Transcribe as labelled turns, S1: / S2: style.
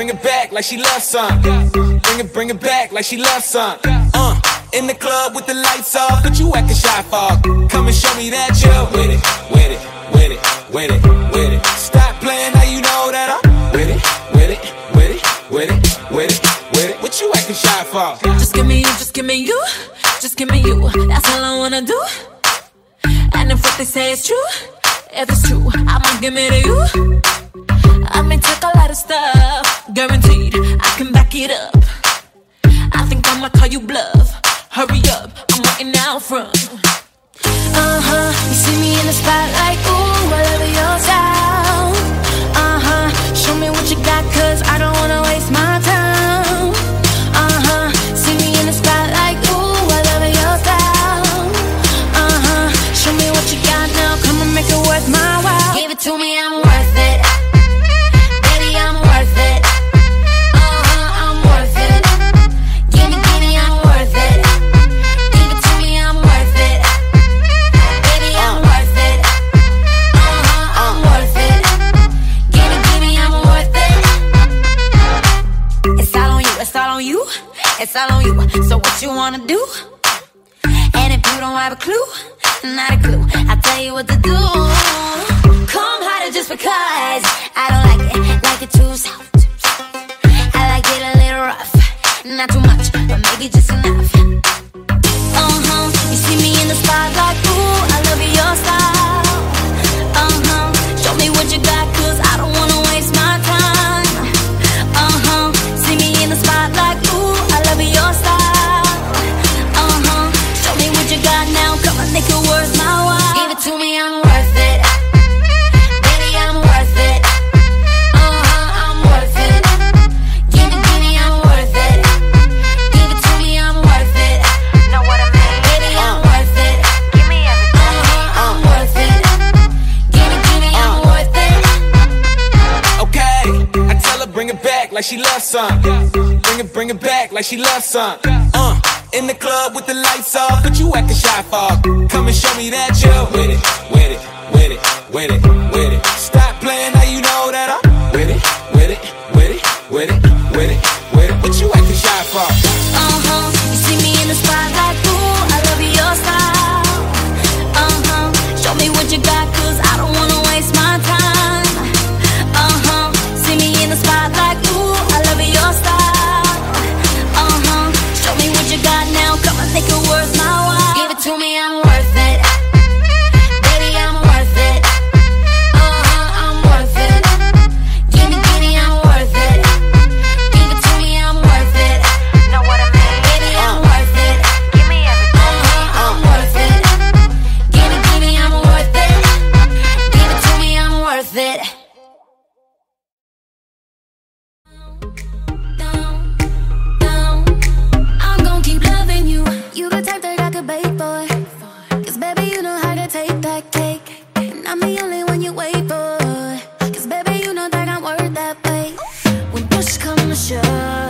S1: bring it back like she loves some. Bring it back like she loves some. In the club with the lights off, but you acting shy for. Come and show me that you're with it, with it, with it, with it, with it. Stop playing, now you know that I'm with it, with it, with it, with it, with it, with it. What you acting shy for?
S2: Just give me you, just give me you, just give me you. That's all I wanna do. And if what they say is true, if it's true, I'ma give it to you. I may take a lot of stuff, guaranteed I can back it up. I think I'ma call you bluff. Hurry up, I'm waiting out front.
S3: You see me in the spotlight, ooh, I love your style. Show me what you got, cause I don't wanna waste my time. See me in the spotlight, ooh, I love your style. Show me what you got now, come and make it worth my while. Give it to me, I'm worth it. Baby, I'm worth it. I'm worth it. Give me, I'm worth it. Give it to me, I'm worth it. Baby, I'm worth it. I'm worth it. Give me, I'm worth it. It's all on you, it's all on you, it's all on you. So what you wanna do? And if you don't have a clue, not a clue, I'll tell you what to do. Come harder just because I don't like it too soft. I like it a little rough, not too much, but maybe just enough. You see me in the spotlight, ooh, I love your style. Show me what you got, cause I don't wanna waste my time. See me in the spotlight, ooh, I love your style. Show me what you got now, come on, make it worth my while. Give it to me, I'm worth it. Baby, I'm worth it. I'm worth it. Give me, I'm worth it. Give it to me, I'm worth it. Know what I mean? Baby, I'm worth it. Give me everything. I'm worth it. Give me, I'm worth it.
S1: Okay, I tell her bring it back like she loves some. Bring it back like she loves some. In the club with the lights off, but you acting shy for. Come and show me that you're with it, with it, with it, with it, with it. Stop playing, now you know that I'm with it, with it, with it, with it, with it, with it. What you acting shy for?
S3: You see me in the spotlight, ooh, I love your style. Show me what you got, cause I don't wanna waste my time. See me in the spotlight, ooh, I love your style. Show me what you got now, come on, make it worth my while. Give it to me, I'm worth it. Baby, I'm worth it. I'm worth it. Give me, I'm worth it. Give it to me, I'm worth it. Know what I mean? Baby, I'm worth it. Give me everything. I'm worth it. Give me, I'm worth it. Give it to me, I'm worth it. I'm gon' keep loving you. You the type that I could bait for. Cause baby, you know how to take that cake. And I'm the only one you wait for. Cause baby, you know that I'm worth that wait. When push comes to shove,